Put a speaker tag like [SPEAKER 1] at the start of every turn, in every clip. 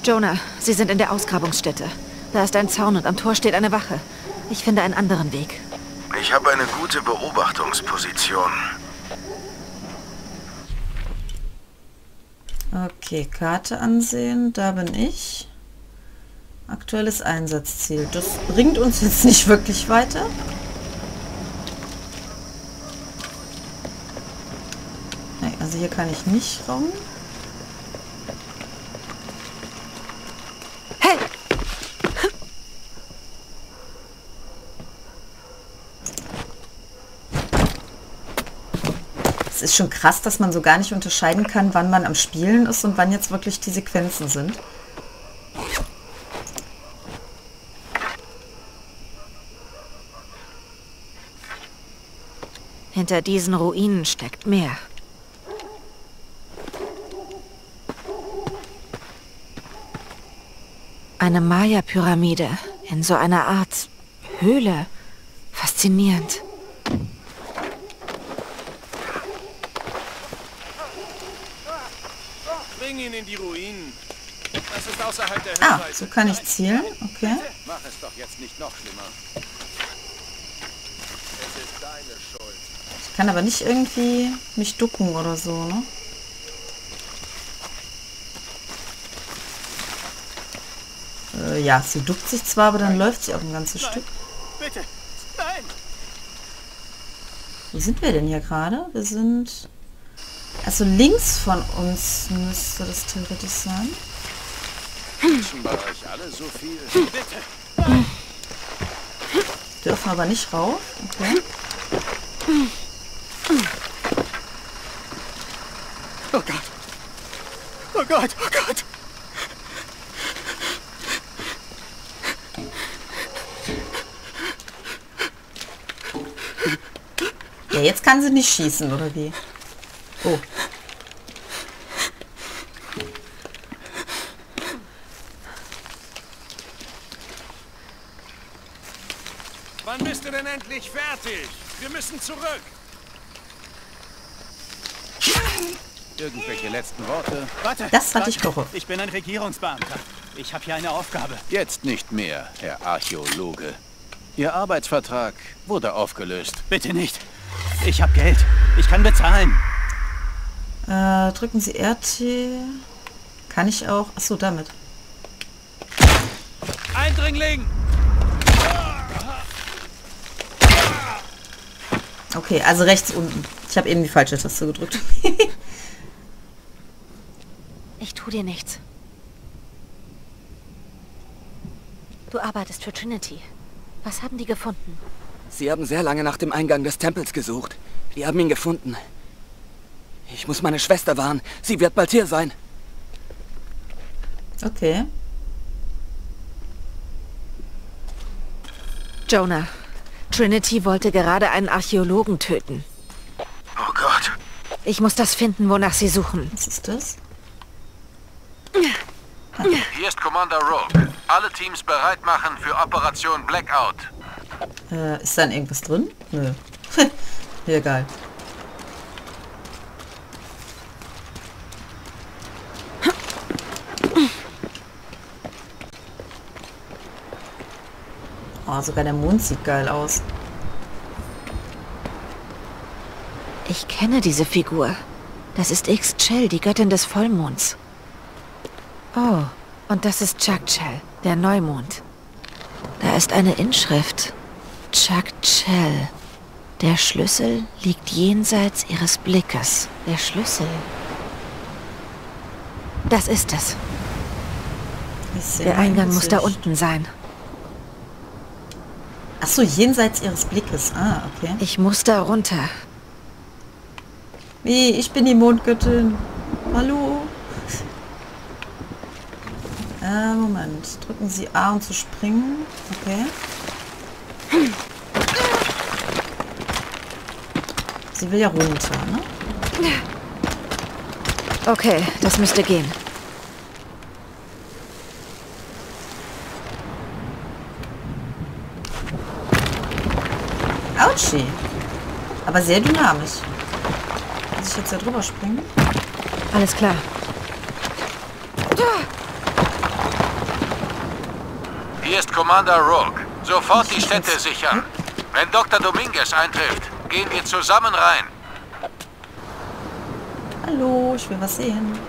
[SPEAKER 1] Jonah, Sie sind in der Ausgrabungsstätte. Da ist ein Zaun und am Tor steht eine Wache. Ich finde einen anderen Weg.
[SPEAKER 2] Ich habe eine gute Beobachtungsposition.
[SPEAKER 3] Okay, Karte ansehen. Da bin ich. Aktuelles Einsatzziel. Das bringt uns jetzt nicht wirklich weiter. Nee, also hier kann ich nicht rum.
[SPEAKER 1] Hey!
[SPEAKER 3] Es ist schon krass, dass man so gar nicht unterscheiden kann, wann man am Spielen ist und wann jetzt wirklich die Sequenzen sind.
[SPEAKER 1] Hinter diesen Ruinen steckt mehr. Eine Maya-Pyramide in so einer Art Höhle. Faszinierend.
[SPEAKER 4] Bring ihn in die Ruinen. Das ist außerhalb der
[SPEAKER 3] Ah,
[SPEAKER 4] Hörweite.
[SPEAKER 3] so kann ich zielen. Okay.
[SPEAKER 4] Mach es doch jetzt nicht noch schlimmer. Es ist deine Schuld.
[SPEAKER 3] Ich kann aber nicht irgendwie mich ducken oder so, ne? Ja, sie duckt sich zwar, aber dann läuft sie auch ein ganzes Stück.
[SPEAKER 4] Bitte. Nein.
[SPEAKER 3] Wo sind wir denn hier gerade? Wir sind... Also links von uns müsste das theoretisch sein.
[SPEAKER 4] Menschen bei euch alle so viel. Bitte.
[SPEAKER 3] Dürfen aber nicht rauf. Okay.
[SPEAKER 4] Oh Gott. Oh Gott. Oh Gott.
[SPEAKER 3] Ja, jetzt kann sie nicht schießen, oder wie? Oh.
[SPEAKER 4] Wann bist du denn endlich fertig? Wir müssen zurück. Irgendwelche letzten Worte?
[SPEAKER 5] Warte!
[SPEAKER 3] Das hatte ich
[SPEAKER 5] warte.
[SPEAKER 3] gehofft.
[SPEAKER 5] Ich bin ein Regierungsbeamter. Ich habe hier eine Aufgabe.
[SPEAKER 4] Jetzt nicht mehr, Herr Archäologe. Ihr Arbeitsvertrag wurde aufgelöst.
[SPEAKER 5] Bitte nicht. Ich habe Geld. Ich kann bezahlen.
[SPEAKER 3] Drücken Sie RT. Kann ich auch... Achso, damit.
[SPEAKER 4] Eindringling!
[SPEAKER 3] Okay, also rechts unten. Ich habe eben die falsche Taste gedrückt.
[SPEAKER 1] Ich tu dir nichts. Du arbeitest für Trinity. Was haben die gefunden?
[SPEAKER 6] Sie haben sehr lange nach dem Eingang des Tempels gesucht. Wir haben ihn gefunden. Ich muss meine Schwester warnen. Sie wird bald hier sein.
[SPEAKER 3] Okay.
[SPEAKER 1] Jonah, Trinity wollte gerade einen Archäologen töten.
[SPEAKER 2] Oh Gott.
[SPEAKER 1] Ich muss das finden, wonach sie suchen.
[SPEAKER 3] Was ist das?
[SPEAKER 2] Hier ist Commander Rogue. Alle Teams bereit machen für Operation Blackout.
[SPEAKER 3] Ist da irgendwas drin? Nö. Ja, geil. Oh, sogar der Mond sieht geil aus.
[SPEAKER 1] Ich kenne diese Figur. Das ist Ixchel, die Göttin des Vollmonds. Oh, und das ist Chakchel, der Neumond. Da ist eine Inschrift. Chakchel. Der Schlüssel liegt jenseits ihres Blickes. Der Schlüssel. Das ist es. Der Eingang muss da unten sein.
[SPEAKER 3] Achso, jenseits ihres Blickes. Ah, okay.
[SPEAKER 1] Ich muss da runter.
[SPEAKER 3] Wie, ich bin die Mondgöttin. Hallo? Moment. Drücken Sie A, um zu springen. Okay. Sie will ja runter, ne?
[SPEAKER 1] Okay, das müsste gehen.
[SPEAKER 3] Autschi. Aber sehr dynamisch. Muss ich jetzt da drüber springen?
[SPEAKER 1] Alles klar.
[SPEAKER 2] Hier ist Commander Rogue. Sofort die Städte sichern. Wenn Dr. Dominguez eintrifft, gehen wir zusammen rein.
[SPEAKER 3] Hallo, ich will was sehen.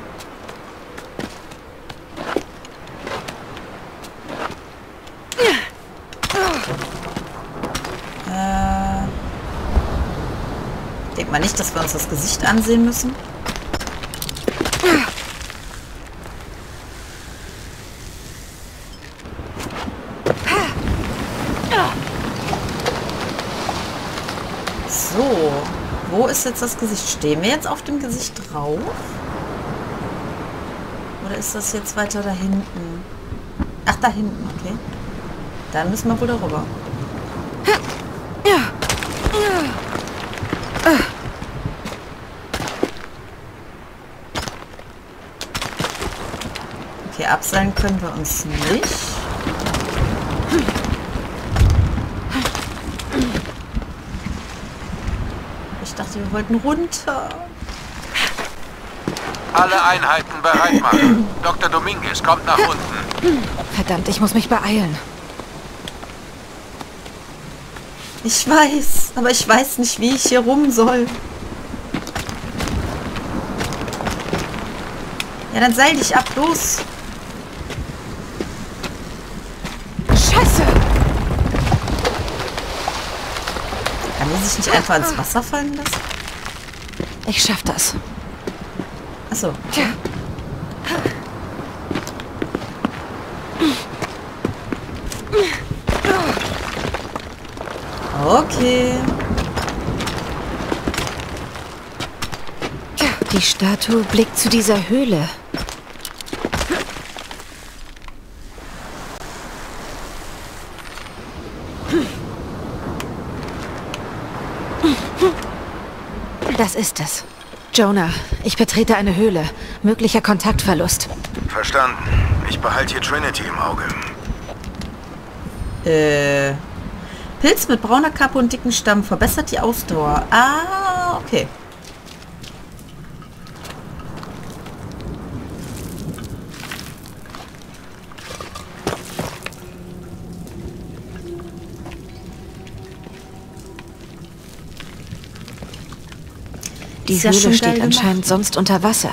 [SPEAKER 3] Denk mal nicht, dass wir uns das Gesicht ansehen müssen. So, wo ist jetzt das Gesicht? Stehen wir jetzt auf dem Gesicht drauf? Oder ist das jetzt weiter da hinten? Ach, da hinten, okay. Dann müssen wir wohl darüber. Okay, abseilen können wir uns nicht. Ich dachte, wir wollten runter.
[SPEAKER 2] Alle Einheiten bereit machen. Dr. Dominguez kommt nach unten.
[SPEAKER 1] Verdammt, ich muss mich beeilen.
[SPEAKER 3] Ich weiß, aber ich weiß nicht, wie ich hier rum soll. Ja, dann seil dich ab, los.
[SPEAKER 1] Scheiße!
[SPEAKER 3] Kann die sich nicht einfach ins Wasser fallen lassen?
[SPEAKER 1] Ich schaff das.
[SPEAKER 3] Achso. Okay.
[SPEAKER 1] Die Statue blickt zu dieser Höhle. Das ist es. Jonah, ich betrete eine Höhle. Möglicher Kontaktverlust.
[SPEAKER 7] Verstanden. Ich behalte hier Trinity im Auge.
[SPEAKER 3] Pilz mit brauner Kappe und dicken Stamm verbessert die Ausdauer. Ah, okay.
[SPEAKER 1] Die
[SPEAKER 3] Ist ja
[SPEAKER 1] Höhle
[SPEAKER 3] schon
[SPEAKER 1] steht
[SPEAKER 3] geil
[SPEAKER 1] anscheinend sonst unter Wasser.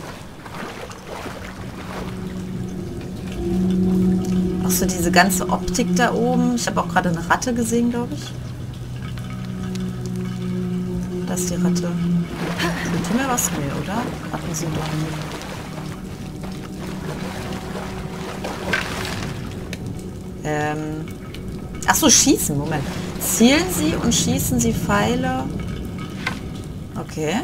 [SPEAKER 3] Auch so diese ganze Optik da oben. Ich habe auch gerade eine Ratte gesehen, glaube ich. Das ist die Ratte. Tut mir was? Nee, oder? Ratten sind doch nicht. Ach so, schießen. Moment. Zielen Sie und schießen Sie Pfeile. Okay.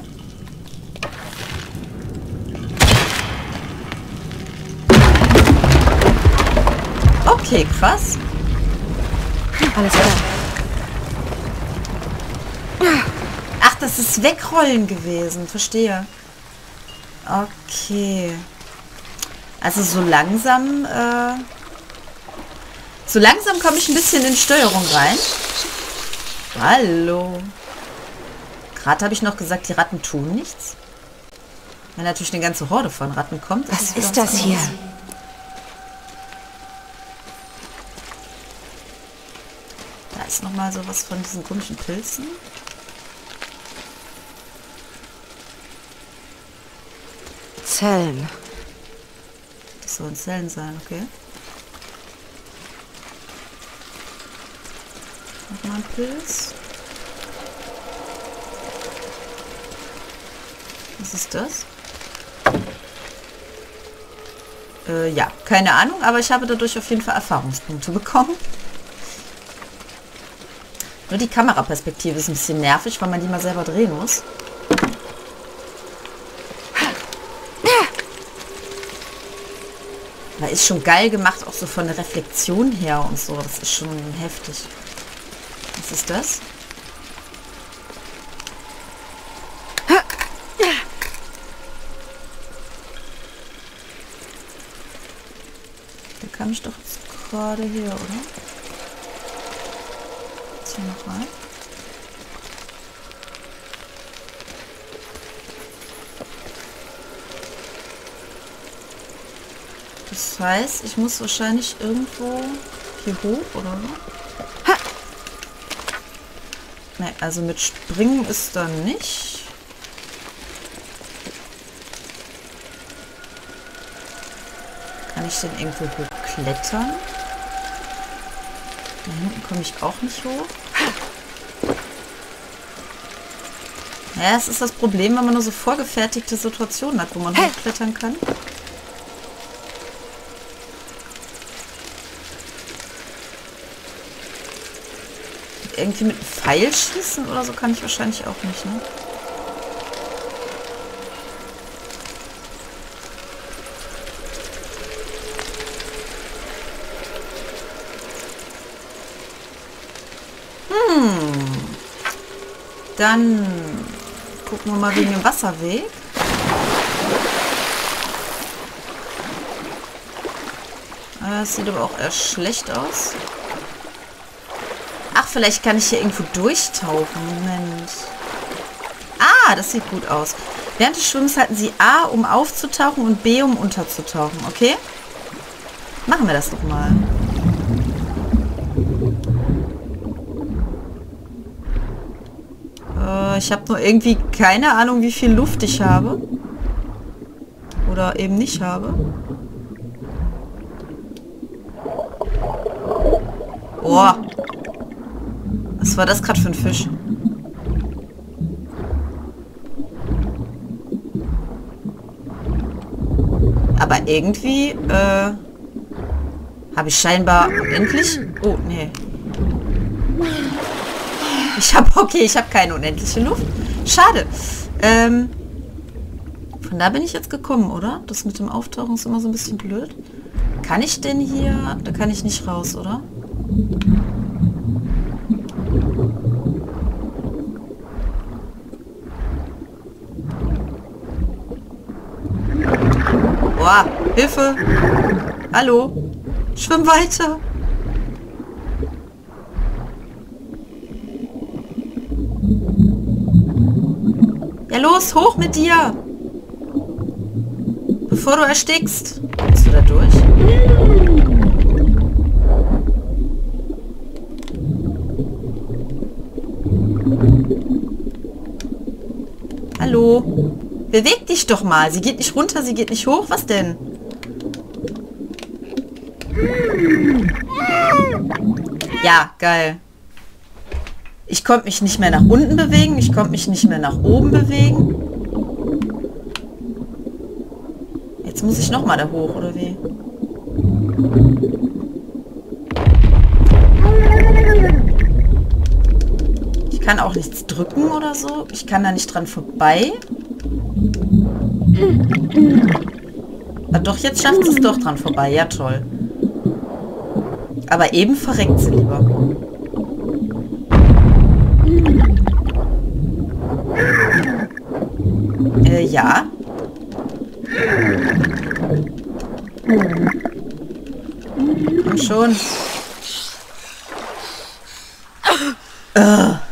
[SPEAKER 3] Okay, krass.
[SPEAKER 1] Alles klar.
[SPEAKER 3] Ach, das ist Wegrollen gewesen. Verstehe. Okay. Also so langsam komme ich ein bisschen in Steuerung rein. Hallo. Gerade habe ich noch gesagt, die Ratten tun nichts. Wenn natürlich eine ganze Horde von Ratten kommt.
[SPEAKER 1] Was ist das hier?
[SPEAKER 3] Da ist noch mal sowas von diesen komischen Pilzen.
[SPEAKER 1] Zellen.
[SPEAKER 3] Das sollen Zellen sein, okay. Noch mal ein Pilz. Was ist das? Ja, keine Ahnung, aber ich habe dadurch auf jeden Fall Erfahrungspunkte bekommen. Nur die Kameraperspektive ist ein bisschen nervig, weil man die mal selber drehen muss. Aber ist schon geil gemacht, auch so von der Reflexion her und so. Das ist schon heftig. Was ist das? Der kam ich doch jetzt gerade her, oder? Jetzt hier noch rein. Das heißt, ich muss wahrscheinlich irgendwo hier hoch, oder so? Ha! Ne, also mit Springen ist da nicht. Kann ich denn irgendwo hochklettern? Da hinten komme ich auch nicht hoch. Ja, es ist das Problem, wenn man nur so vorgefertigte Situationen hat, wo man hochklettern kann. Irgendwie mit einem Pfeil schießen oder so kann ich wahrscheinlich auch nicht, ne? Dann gucken wir mal wegen dem Wasserweg. Das sieht aber auch eher schlecht aus. Ach, vielleicht kann ich hier irgendwo durchtauchen. Moment. Ah, das sieht gut aus. Während des Schwimmens halten Sie A, um aufzutauchen und B, um unterzutauchen. Okay? Machen wir das doch mal. Ich habe nur irgendwie keine Ahnung, wie viel Luft ich habe. Oder eben nicht habe. Oh. Was war das gerade für ein Fisch? Aber irgendwie, habe ich scheinbar unendlich... Oh, nee. Ich habe keine unendliche Luft. Schade. Von da bin ich jetzt gekommen, oder? Das mit dem Auftauchen ist immer so ein bisschen blöd. Kann ich denn hier... Da kann ich nicht raus, oder? Boah, Hilfe! Hallo? Schwimm weiter! Ja, los, hoch mit dir! Bevor du erstickst. Bist du da durch? Hallo? Beweg dich doch mal. Sie geht nicht runter, sie geht nicht hoch. Was denn? Ja, geil. Ich konnte mich nicht mehr nach unten bewegen. Ich konnte mich nicht mehr nach oben bewegen. Jetzt muss ich nochmal da hoch, oder wie? Ich kann auch nichts drücken oder so. Ich kann da nicht dran vorbei. Ah, doch, jetzt schafft es doch dran vorbei. Ja, toll. Aber eben verreckt sie lieber. Ja. Komm schon.